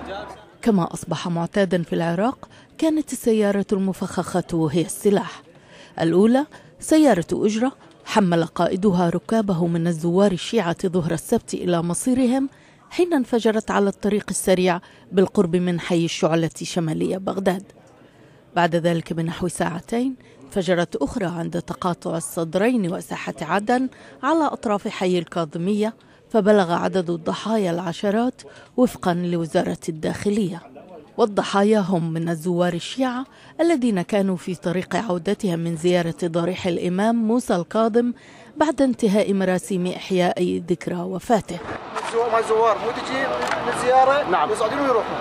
كما أصبح معتادا في العراق، كانت السيارة المفخخة هي السلاح. الأولى سيارة أجرة حمل قائدها ركابه من الزوار الشيعة ظهر السبت إلى مصيرهم، حين انفجرت على الطريق السريع بالقرب من حي الشعلة شمالية بغداد. بعد ذلك بنحو ساعتين انفجرت أخرى عند تقاطع الصدرين وساحة عدن على أطراف حي الكاظمية، فبلغ عدد الضحايا العشرات وفقا لوزارة الداخلية. والضحايا هم من الزوار الشيعة الذين كانوا في طريق عودتهم من زيارة ضريح الإمام موسى الكاظم بعد انتهاء مراسيم إحياء ذكرى وفاته. الزوار مو تجي من زيارة، نعم، يصعدون ويروحون،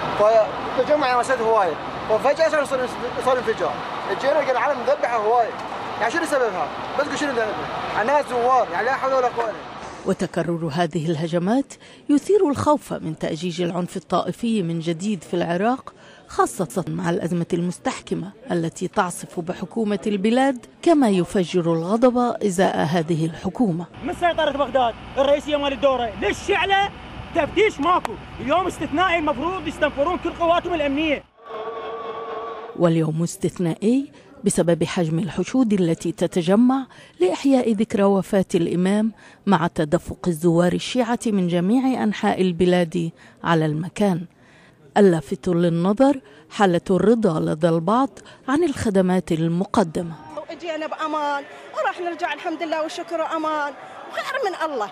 فتجمع مسافة هواية، وفجأة صار انفجار. الجيران كان العالم مذبحة هواية، يعني شنو سببها؟ بس شنو ذنبها؟ الناس زوار، يعني لا حول ولا قوة. وتكرر هذه الهجمات يثير الخوف من تأجيج العنف الطائفي من جديد في العراق، خاصة مع الأزمة المستحكمة التي تعصف بحكومة البلاد، كما يفجر الغضب إزاء هذه الحكومة. من سيطرة بغداد الرئيسية مال الدورة للشعلة تفتيش ماكو، اليوم استثنائي المفروض يستنفرون كل قواتهم الأمنية. واليوم استثنائي بسبب حجم الحشود التي تتجمع لإحياء ذكرى وفاة الإمام، مع تدفق الزوار الشيعة من جميع أنحاء البلاد على المكان. اللافت للنظر حالة الرضا لدى البعض عن الخدمات المقدمة. اجينا بأمان وراح نرجع الحمد لله والشكر أمان وخير من الله.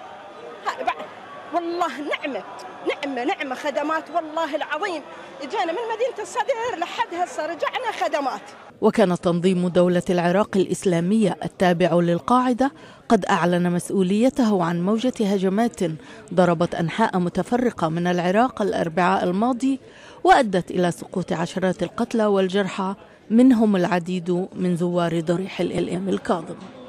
والله نعمة خدمات والله العظيم. اجينا من مدينة الصدر لحد هسه رجعنا خدمات. وكان تنظيم دولة العراق الإسلامية التابع للقاعدة قد أعلن مسؤوليته عن موجة هجمات ضربت أنحاء متفرقة من العراق الأربعاء الماضي، وأدت إلى سقوط عشرات القتلى والجرحى، منهم العديد من زوار ضريح الإمام الكاظم.